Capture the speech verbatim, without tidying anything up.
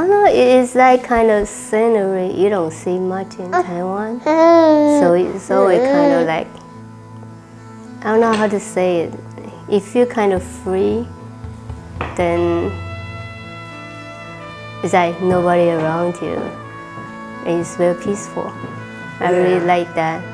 don't know, it is like kind of scenery you don't see much in Taiwan. So it's always kind of like, I don't know how to say it. You feel kind of free, then it's like nobody around you. It's very peaceful. I really like that.